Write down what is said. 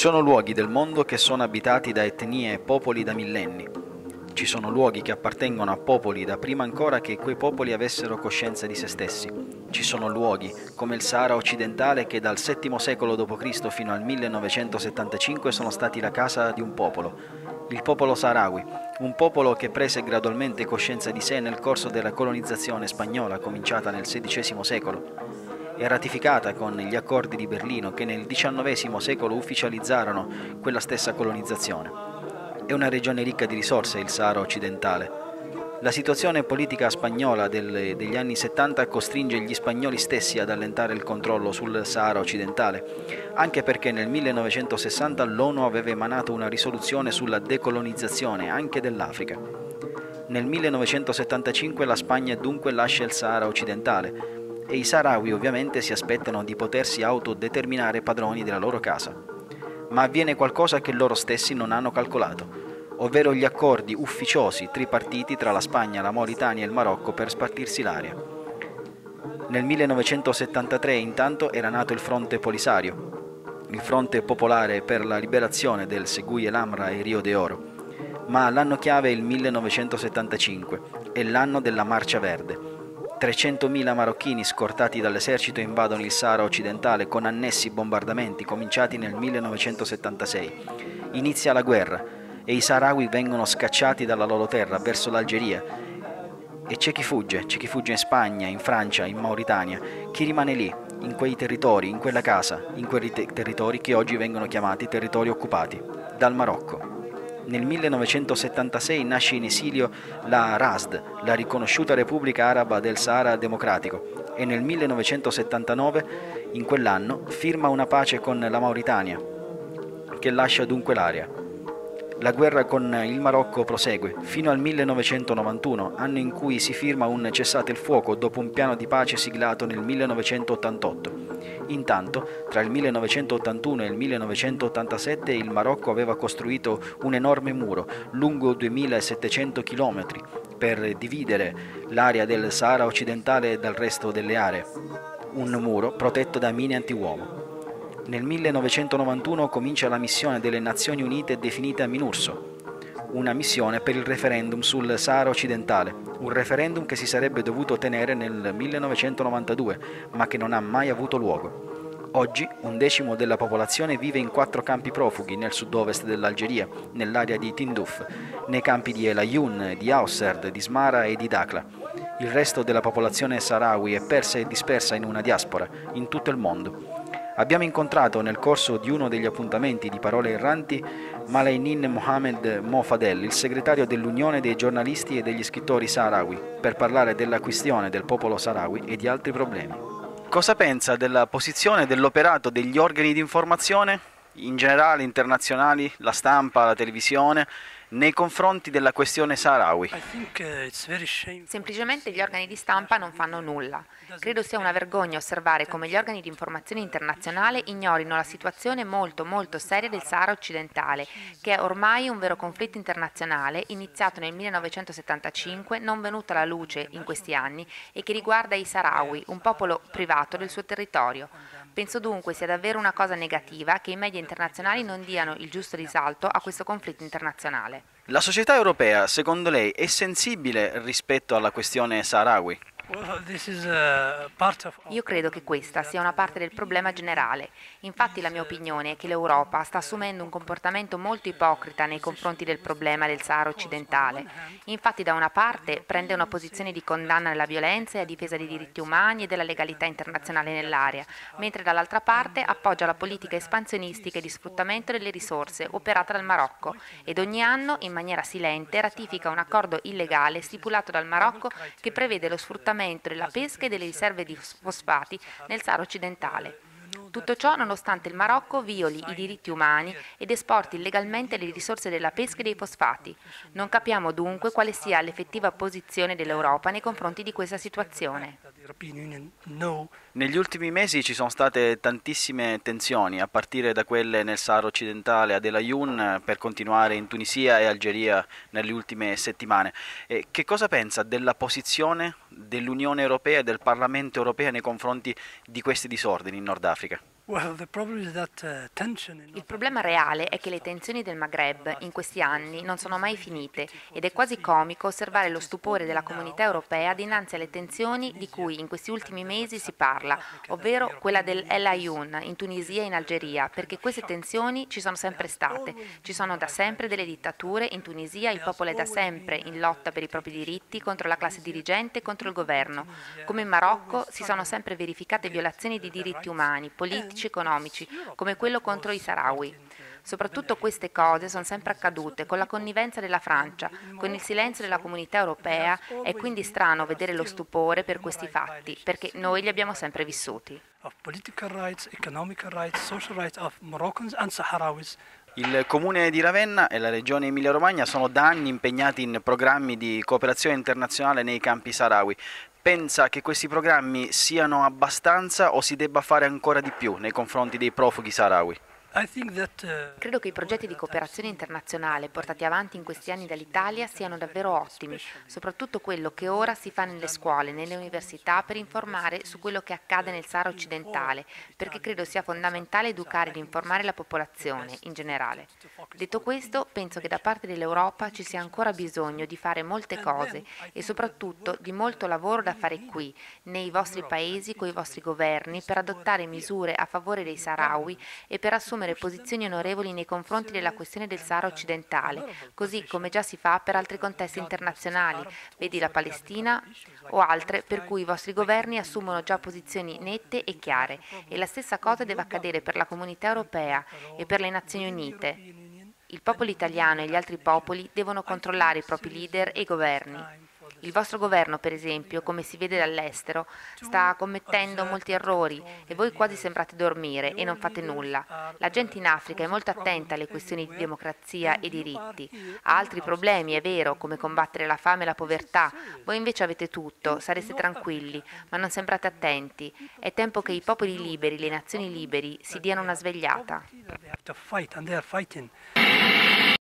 Ci sono luoghi del mondo che sono abitati da etnie e popoli da millenni. Ci sono luoghi che appartengono a popoli da prima ancora che quei popoli avessero coscienza di se stessi. Ci sono luoghi, come il Sahara occidentale, che dal VII secolo d.C. fino al 1975 sono stati la casa di un popolo, il popolo saharawi, un popolo che prese gradualmente coscienza di sé nel corso della colonizzazione spagnola cominciata nel XVI secolo e ratificata con gli accordi di Berlino che nel XIX secolo ufficializzarono quella stessa colonizzazione. È una regione ricca di risorse, il Sahara occidentale. La situazione politica spagnola degli anni 70 costringe gli spagnoli stessi ad allentare il controllo sul Sahara occidentale, anche perché nel 1960 l'ONU aveva emanato una risoluzione sulla decolonizzazione anche dell'Africa. Nel 1975 la Spagna dunque lascia il Sahara occidentale e i saharawi ovviamente si aspettano di potersi autodeterminare padroni della loro casa. Ma avviene qualcosa che loro stessi non hanno calcolato, ovvero gli accordi ufficiosi tripartiti tra la Spagna, la Mauritania e il Marocco per spartirsi l'area. Nel 1973 intanto era nato il Fronte Polisario, il Fronte Popolare per la Liberazione del Seguí el Amra e Rio de Oro, ma l'anno chiave è il 1975, è l'anno della Marcia Verde. 300.000 marocchini scortati dall'esercito invadono il Sahara occidentale con annessi bombardamenti cominciati nel 1976. Inizia la guerra e i saharawi vengono scacciati dalla loro terra verso l'Algeria. E c'è chi fugge in Spagna, in Francia, in Mauritania, chi rimane lì, in quei territori, in quella casa, in quei territori che oggi vengono chiamati territori occupati, dal Marocco. Nel 1976 nasce in esilio la RASD, la riconosciuta Repubblica Araba del Sahara Democratico, e nel 1979, in quell'anno, firma una pace con la Mauritania, che lascia dunque l'area. La guerra con il Marocco prosegue, fino al 1991, anno in cui si firma un cessate il fuoco dopo un piano di pace siglato nel 1988. Intanto, tra il 1981 e il 1987 il Marocco aveva costruito un enorme muro, lungo 2700 km, per dividere l'area del Sahara occidentale dal resto delle aree. Un muro protetto da mine antiuomo. Nel 1991 comincia la missione delle Nazioni Unite definita MINURSO, una missione per il referendum sul Sahara occidentale, un referendum che si sarebbe dovuto tenere nel 1992, ma che non ha mai avuto luogo. Oggi un decimo della popolazione vive in 4 campi profughi nel sud-ovest dell'Algeria, nell'area di Tindouf, nei campi di El Ayoun, di Ausserd, di Smara e di Dakhla. Il resto della popolazione saharawi è persa e dispersa in una diaspora, in tutto il mondo. Abbiamo incontrato nel corso di uno degli appuntamenti di Parole Erranti Malaynin Mohamed Mo Fadel, il segretario dell'Unione dei giornalisti e degli scrittori saharawi, per parlare della questione del popolo saharawi e di altri problemi. Cosa pensa della posizione dell'operato degli organi di informazione, in generale internazionali, la stampa, la televisione, nei confronti della questione saharawi? Semplicemente gli organi di stampa non fanno nulla. Credo sia una vergogna osservare come gli organi di informazione internazionale ignorino la situazione molto seria del Sahara occidentale, che è ormai un vero conflitto internazionale iniziato nel 1975, non venuto alla luce in questi anni e che riguarda i Saharawi, un popolo privato del suo territorio. Penso dunque sia davvero una cosa negativa che i media internazionali non diano il giusto risalto a questo conflitto internazionale. La società europea, secondo lei, è sensibile rispetto alla questione saharawi? Io credo che questa sia una parte del problema generale. Infatti la mia opinione è che l'Europa sta assumendo un comportamento molto ipocrita nei confronti del problema del Sahara occidentale. Infatti da una parte prende una posizione di condanna della violenza e a difesa dei diritti umani e della legalità internazionale nell'area, mentre dall'altra parte appoggia la politica espansionistica e di sfruttamento delle risorse operata dal Marocco ed ogni anno, in maniera silente, ratifica un accordo illegale stipulato dal Marocco che prevede lo sfruttamento della pesca e delle riserve di fosfati nel Sahara occidentale. Tutto ciò nonostante il Marocco violi i diritti umani ed esporti illegalmente le risorse della pesca e dei fosfati. Non capiamo dunque quale sia l'effettiva posizione dell'Europa nei confronti di questa situazione. Negli ultimi mesi ci sono state tantissime tensioni, a partire da quelle nel Sahara occidentale ad El Ayoun, per continuare in Tunisia e Algeria nelle ultime settimane. Che cosa pensa della posizione dell'Unione Europea e del Parlamento europeo nei confronti di questi disordini in Nord Africa? Il problema reale è che le tensioni del Maghreb in questi anni non sono mai finite ed è quasi comico osservare lo stupore della comunità europea dinanzi alle tensioni di cui in questi ultimi mesi si parla, ovvero quella del El Ayoun in Tunisia e in Algeria, perché queste tensioni ci sono sempre state. Ci sono da sempre delle dittature, in Tunisia il popolo è da sempre in lotta per i propri diritti contro la classe dirigente e contro il governo. Come in Marocco si sono sempre verificate violazioni di diritti umani, politici, economici, come quello contro i Sahrawi. Soprattutto queste cose sono sempre accadute con la connivenza della Francia, con il silenzio della comunità europea. È quindi strano vedere lo stupore per questi fatti, perché noi li abbiamo sempre vissuti. Il comune di Ravenna e la regione Emilia-Romagna sono da anni impegnati in programmi di cooperazione internazionale nei campi sahrawi. Pensa che questi programmi siano abbastanza o si debba fare ancora di più nei confronti dei profughi sahrawi? Credo che i progetti di cooperazione internazionale portati avanti in questi anni dall'Italia siano davvero ottimi, soprattutto quello che ora si fa nelle scuole, nelle università per informare su quello che accade nel Sahara occidentale, perché credo sia fondamentale educare ed informare la popolazione in generale. Detto questo, penso che da parte dell'Europa ci sia ancora bisogno di fare molte cose e soprattutto di molto lavoro da fare qui, nei vostri paesi, con i vostri governi, per adottare misure a favore dei Sahrawi e per assumere posizioni onorevoli nei confronti della questione del Sahara occidentale, così come già si fa per altri contesti internazionali, vedi la Palestina o altre per cui i vostri governi assumono già posizioni nette e chiare, e la stessa cosa deve accadere per la comunità europea e per le Nazioni Unite. Il popolo italiano e gli altri popoli devono controllare i propri leader e i governi. Il vostro governo, per esempio, come si vede dall'estero, sta commettendo molti errori e voi quasi sembrate dormire e non fate nulla. La gente in Africa è molto attenta alle questioni di democrazia e diritti. Ha altri problemi, è vero, come combattere la fame e la povertà. Voi invece avete tutto, sareste tranquilli, ma non sembrate attenti. È tempo che i popoli liberi, le nazioni liberi, si diano una svegliata.